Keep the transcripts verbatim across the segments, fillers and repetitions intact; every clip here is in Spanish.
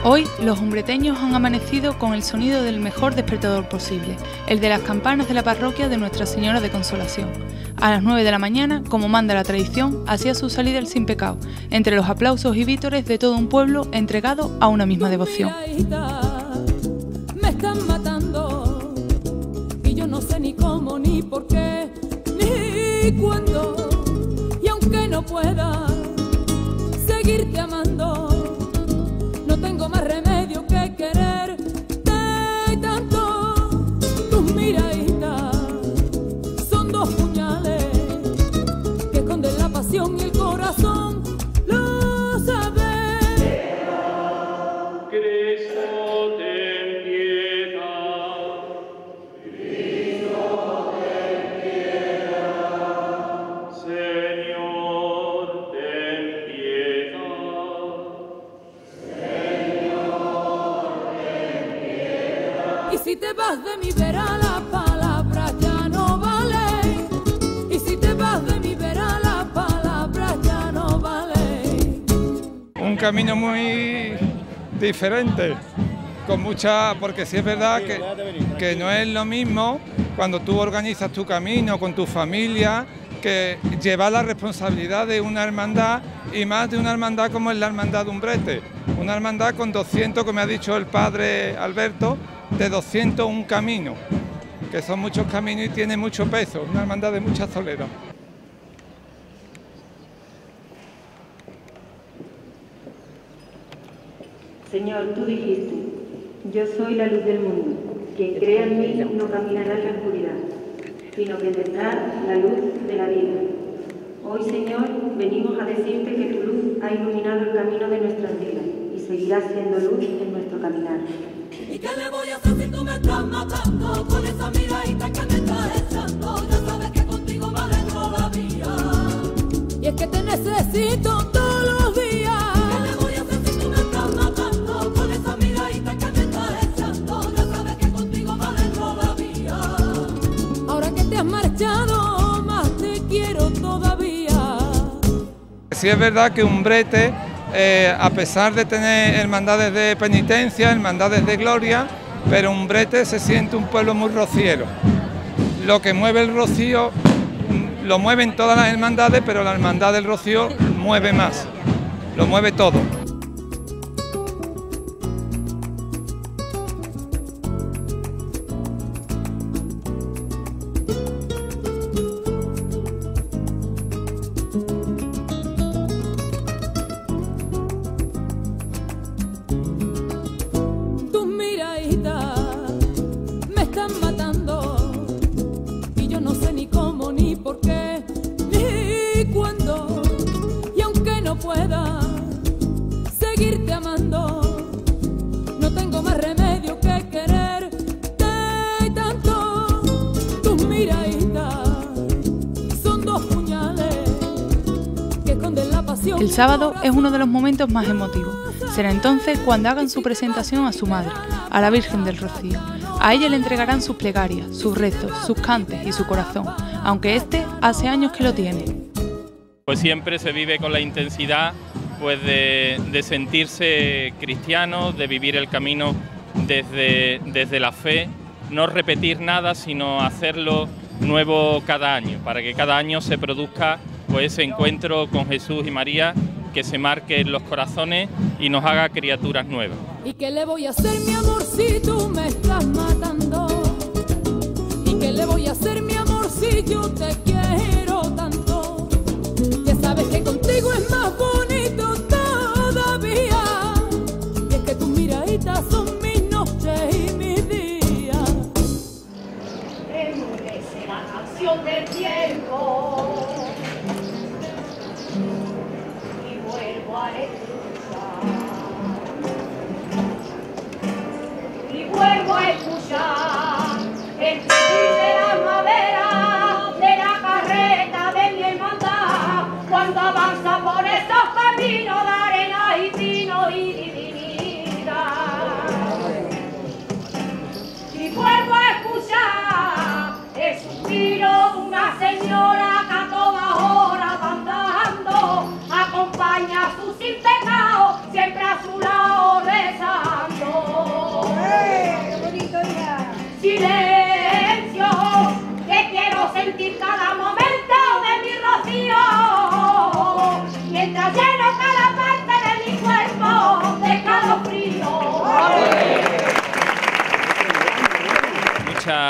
Hoy los umbreteños han amanecido con el sonido del mejor despertador posible, el de las campanas de la parroquia de Nuestra Señora de Consolación. A las nueve de la mañana, como manda la tradición, hacía su salida el Sin Pecado, entre los aplausos y vítores de todo un pueblo entregado a una misma devoción. Me están matando y yo no sé ni cómo, ni por qué, ni cuándo. Y aunque no pueda seguirte amando, no tengo más remedio que quererte tanto. Tus miraditas son dos puñales que esconden la pasión y el corazón lo sabe. Cristo ten piedad, Cristo ten piedad, Señor ten piedad. Y si te vas de mi vera, la palabra ya no vale. Y si te vas de mi vera, la palabra ya no vale. Un camino muy diferente, con mucha, porque sí es verdad que, que no es lo mismo cuando tú organizas tu camino con tu familia, que llevar la responsabilidad de una hermandad, y más de una hermandad como es la hermandad de Umbrete, una hermandad con doscientos, como ha dicho el padre Alberto, de doscientos un caminos, que son muchos caminos y tiene mucho peso, una hermandad de mucha solera. Señor, tú dijiste, yo soy la luz del mundo, quien crea en mí no caminará en la oscuridad, sino que tendrá la luz de la vida. Hoy, Señor, venimos a decirte que tu luz ha iluminado el camino de nuestras vidas y seguirá siendo luz en nuestro caminar. ¿Y qué le voy a hacer si tú me estás matando con esa miradita que me estás echando? Ya sabes que contigo vale todavía. Y es que te necesito todos los días. ¿Qué le voy a hacer si tú me estás matando con esa miradita que me estás echando? Ya sabes que contigo vale todavía. Ahora que te has marchado, más te quiero todavía. Sí es verdad que Umbrete, Eh, a pesar de tener hermandades de penitencia, hermandades de gloria, pero Umbrete se siente un pueblo muy rociero. Lo que mueve el rocío lo mueven todas las hermandades, pero la hermandad del rocío mueve más, lo mueve todo. Me están matando y yo no sé ni cómo, ni por qué, ni cuándo. Y aunque no pueda seguirte amando, no tengo más remedio que quererte tanto. Tus miraditas son dos puñales que esconden la pasión. El sábado es uno de los momentos más emotivos. Será entonces cuando hagan su presentación a su madre, a la Virgen del Rocío. A ella le entregarán sus plegarias, sus rezos, sus cantes y su corazón, aunque este hace años que lo tiene. Pues siempre se vive con la intensidad pues de, de sentirse cristiano, de vivir el camino desde, desde la fe, no repetir nada, sino hacerlo nuevo cada año, para que cada año se produzca pues ese encuentro con Jesús y María, que se marque en los corazones y nos haga criaturas nuevas. ¿Y qué le voy a hacer, mi amor, si tú me estás matando? ¿Y qué le voy a hacer, mi amor, si yo te quiero tanto? Ya sabes que contigo es más bonito todavía. Y es que tus miraditas son mis noches y mis días. Enmudece la canción del tiempo y vuelvo a escuchar, y vuelvo a escuchar el crujir de las maderas de la carreta de mi hermandad cuando avanza por esos caminos de arena y pino y divinidad. Y vuelvo a escuchar el suspiro de una señora que a todas horas va andando acompaña a sus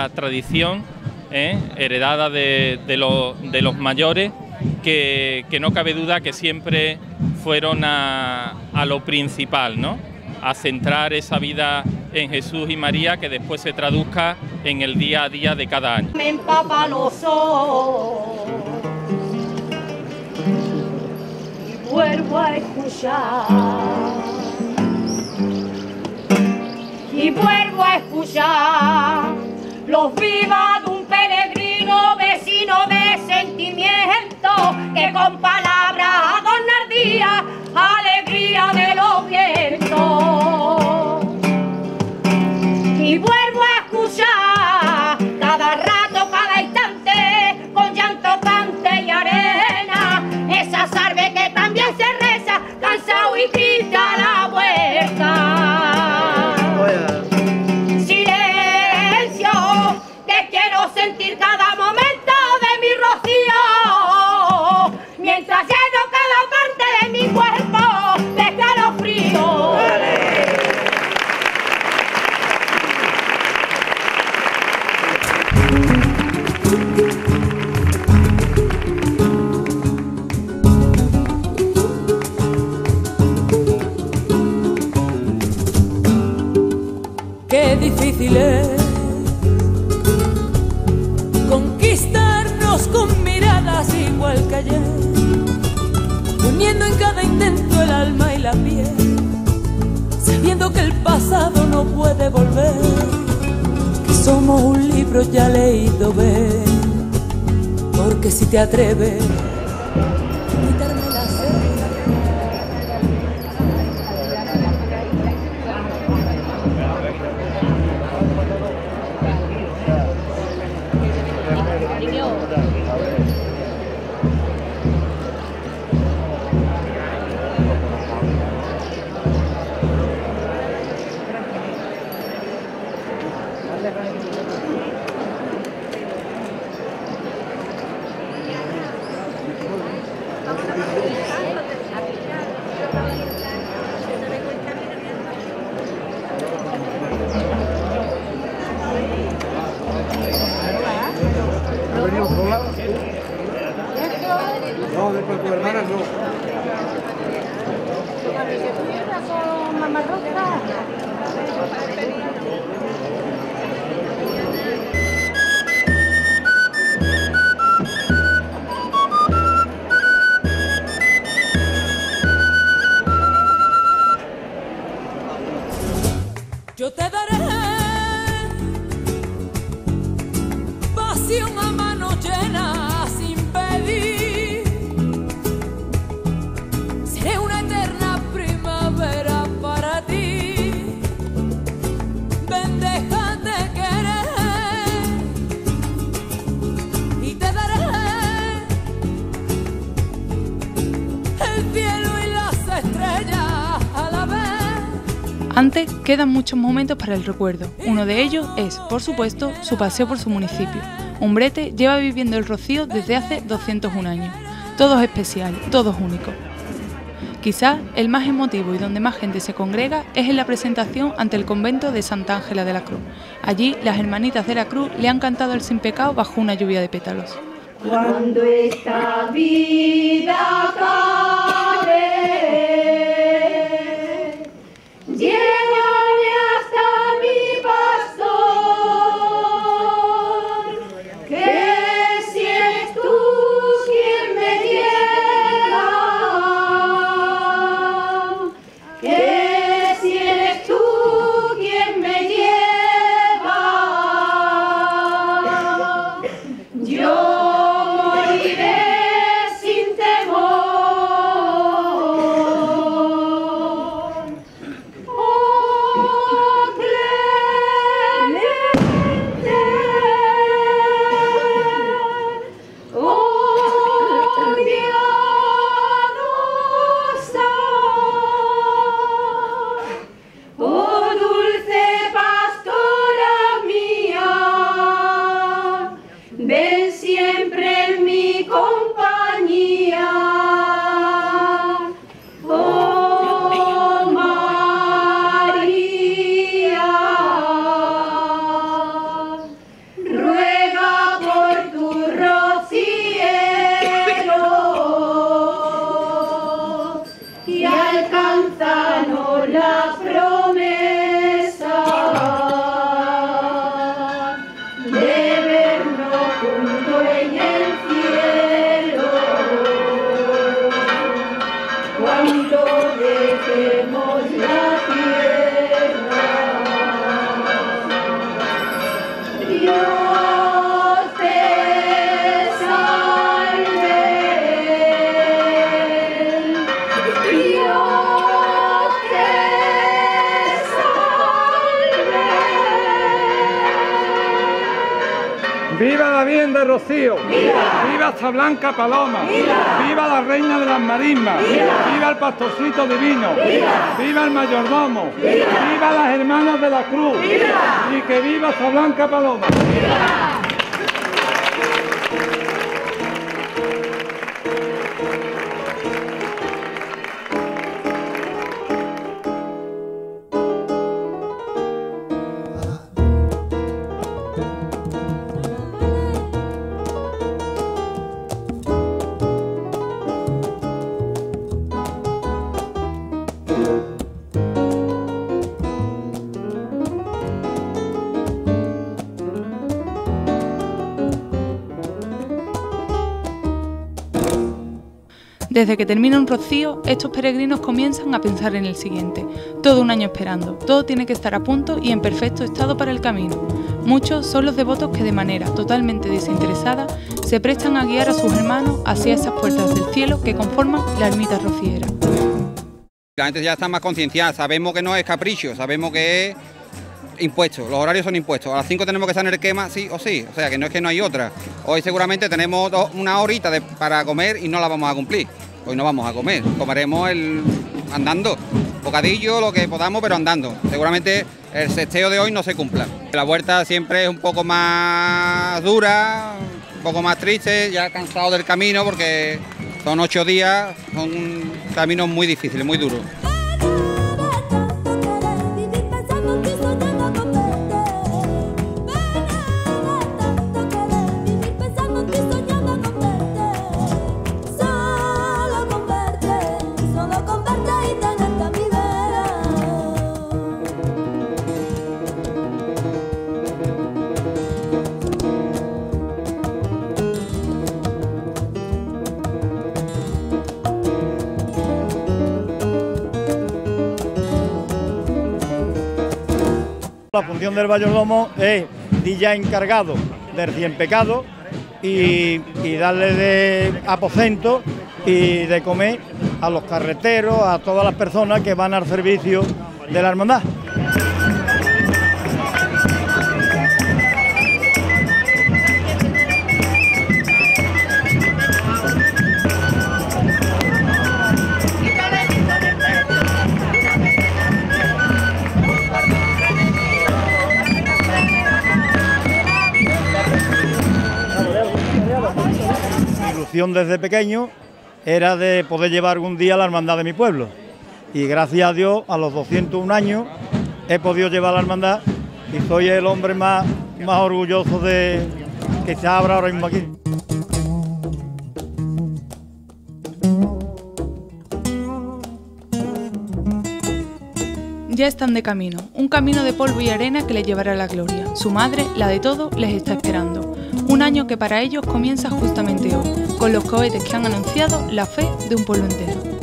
esa tradición ¿eh? heredada de, de, lo, de los mayores, que, que no cabe duda que siempre fueron a, a lo principal, ¿no? A centrar esa vida en Jesús y María, que después se traduzca en el día a día de cada año. Me empapa los ojos y vuelvo a escuchar, y vuelvo a escuchar los vivas de un peregrino vecino de sentimiento, que con palabras adornaría alegría de los vientos. Y vuelvo a escuchar cada rato, cada instante, con llanto, cante y arena, esa salve que también se reza, cansado y triste a la vuelta. Silencio, que quiero sentir cada momento de mi rocío, mientras lleno cada parte de mi cuerpo de escalofrío. Qué difícil es conquistarnos con miradas igual que ayer, uniendo en cada intento el alma y la piel, sabiendo que el pasado no puede volver, que somos un libro ya leído, ver, porque si te atreves a quitarme la sed. No, de con tu hermana no. Yo te daré pasión a mano llena sin pedir. Seré una eterna primavera para ti. Ven, déjate querer y te daré el cielo y las estrellas a la vez. Antes quedan muchos momentos para el recuerdo. Uno de ellos es, por supuesto, su paseo por su municipio. Umbrete lleva viviendo el Rocío desde hace doscientos un años. Todo es especial, todo es único. Quizás el más emotivo y donde más gente se congrega es en la presentación ante el convento de Santa Ángela de la Cruz. Allí las hermanitas de la Cruz le han cantado el Sin Pecado bajo una lluvia de pétalos. Cuando esta vida acabe, llévame hasta mi pastor, que si eres tú quien me lleva, que si eres tú quien me lleva, yo moriré sin temor. ¡Viva la Virgen de Rocío! ¡Viva! ¡Viva Santa Blanca Paloma! ¡Viva! ¡Viva la Reina de las Marismas! ¡Viva! ¡Viva el Pastorcito Divino! ¡Viva! ¡Viva el Mayordomo! ¡Viva! ¡Viva las Hermanas de la Cruz! ¡Viva! ¡Y que viva Santa Blanca Paloma! ¡Viva! Desde que termina un rocío, estos peregrinos comienzan a pensar en el siguiente. Todo un año esperando, todo tiene que estar a punto y en perfecto estado para el camino. Muchos son los devotos que de manera totalmente desinteresada se prestan a guiar a sus hermanos hacia esas puertas del cielo que conforman la ermita rociera. La gente ya está más concienciada, sabemos que no es capricho, sabemos que es impuesto, los horarios son impuestos. A las cinco tenemos que estar en el quema sí o sí, o sea que no es que no hay otra. Hoy seguramente tenemos dos, una horita de, para comer y no la vamos a cumplir. Hoy no vamos a comer, comeremos el, andando, bocadillo, lo que podamos, pero andando. Seguramente el sexteo de hoy no se cumpla. La vuelta siempre es un poco más dura, un poco más triste, ya cansado del camino porque son ocho días, son caminos muy difíciles, muy duros. La función del mayordomo es ir ya encargado del cien pecado y, y darle de aposento y de comer a los carreteros, a todas las personas que van al servicio de la hermandad. Desde pequeño era de poder llevar algún día la hermandad de mi pueblo y gracias a Dios a los doscientos un años he podido llevar la hermandad y soy el hombre más, más orgulloso de que se abra ahora mismo aquí. Ya están de camino, un camino de polvo y arena que les llevará a la gloria. Su madre, la de todo, les está esperando. Un año que para ellos comienza justamente hoy, con los cohetes que han anunciado la fe de un pueblo entero.